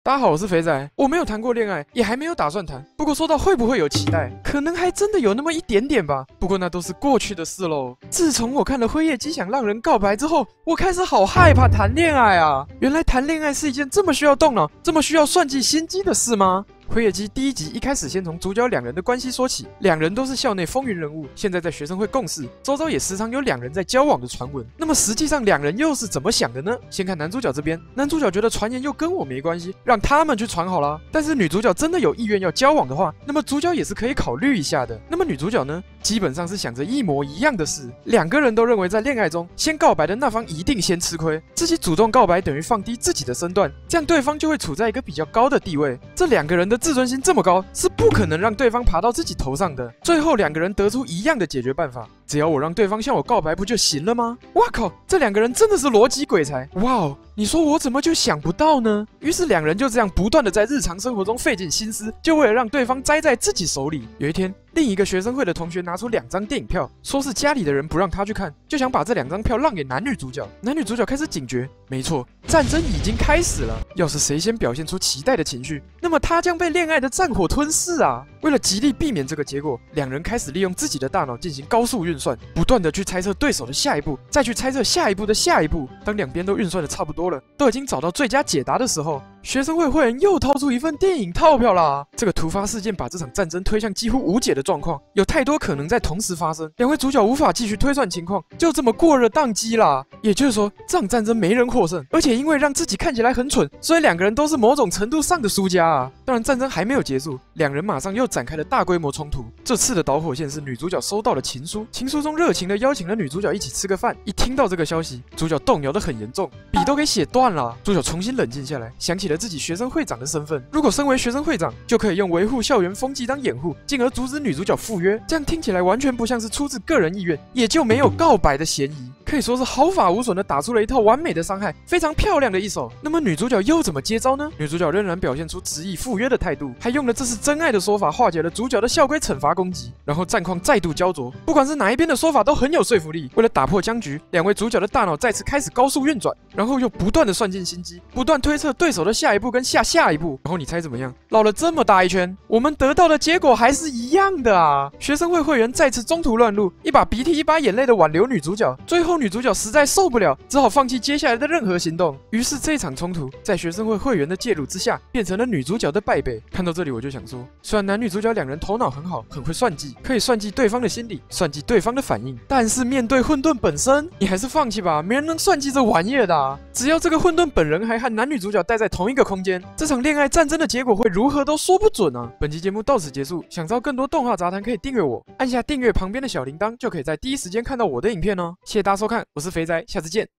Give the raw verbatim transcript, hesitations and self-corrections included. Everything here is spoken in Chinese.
大家好，我是肥仔。我没有谈过恋爱，也还没有打算谈。不过说到会不会有期待，可能还真的有那么一点点吧。不过那都是过去的事喽。自从我看了《辉夜姬想让人告白》之后，我开始好害怕谈恋爱啊！原来谈恋爱是一件这么需要动脑、这么需要算计心机的事吗？辉夜姬第一集一开始先从主角两人的关系说起，两人都是校内风云人物，现在在学生会共事，周遭也时常有两人在交往的传闻。那么实际上两人又是怎么想的呢？先看男主角这边，男主角觉得传言又跟我没关系，让他们去传好了。但是女主角真的有意愿要交往的话，那么主角也是可以考虑一下的。那么女主角呢，基本上是想着一模一样的事，两个人都认为在恋爱中先告白的那方一定先吃亏，自己主动告白等于放低自己的身段，这样对方就会处在一个比较高的地位。这两个人的自尊心这么高，是不可能让对方爬到自己头上的。最后两个人得出一样的解决办法，只要我让对方向我告白不就行了吗？哇靠，这两个人真的是逻辑鬼才！哇哦，你说我怎么就想不到呢？于是两人就这样不断的在日常生活中费尽心思，就为了让对方栽在自己手里。有一天，另一个学生会的同学拿出两张电影票，说是家里的人不让他去看，就想把这两张票让给男女主角。男女主角开始警觉，没错，战争已经开始了。要是谁先表现出期待的情绪，那么他将被恋爱的战火吞噬啊！为了极力避免这个结果，两人开始利用自己的大脑进行高速运算，不断的去猜测对手的下一步，再去猜测下一步的下一步。当两边都运算的差不多了，都已经找到最佳解答的时候，学生会会员又掏出一份电影套票啦！这个突发事件把这场战争推向几乎无解的状况，有太多可能在同时发生，两位主角无法继续推算情况，就这么过热宕机啦。也就是说，这场战争没人获胜，而且因为让自己看起来很蠢，所以两个人都是某种程度上的输家啊。当然，战争还没有结束，两人马上又展开了大规模冲突。这次的导火线是女主角收到了情书，情书中热情的邀请了女主角一起吃个饭。一听到这个消息，主角动摇得很严重，笔都给写断了。主角重新冷静下来，想起了自己学生会长的身份，如果身为学生会长，就可以用维护校园风气当掩护，进而阻止女主角赴约。这样听起来完全不像是出自个人意愿，也就没有告白的嫌疑，可以说是毫发无损的打出了一套完美的伤害，非常漂亮的一手。那么女主角又怎么接招呢？女主角仍然表现出执意赴约的态度，还用了这是真爱的说法化解了主角的校规惩罚攻击，然后战况再度焦灼，不管是哪一边的说法都很有说服力。为了打破僵局，两位主角的大脑再次开始高速运转，然后又不断的算尽心机，不断推测对手的下一步跟下下一步。然后你猜怎么样？绕了这么大一圈，我们得到的结果还是一样的啊！学生会会员再次中途乱入，一把鼻涕一把眼泪的挽留女主角，最后女主角实在受不了，只好放弃接下来的任何行动。于是这一场冲突在学生会会员的介入之下，变成了女主角的败北。看到这里我就想说，虽然男女主角两人头脑很好，很会算计，可以算计对方的心理，算计对方的反应，但是面对混沌本身，你还是放弃吧，没人能算计这玩意儿的啊！只要这个混沌本人还和男女主角待在同一个空间，这场恋爱战争的结果会如何都说不准啊！本期节目到此结束，想知道更多动画杂谈可以订阅我，按下订阅旁边的小铃铛，就可以在第一时间看到我的影片哦。谢谢大家收看，我是肥仔，下次见。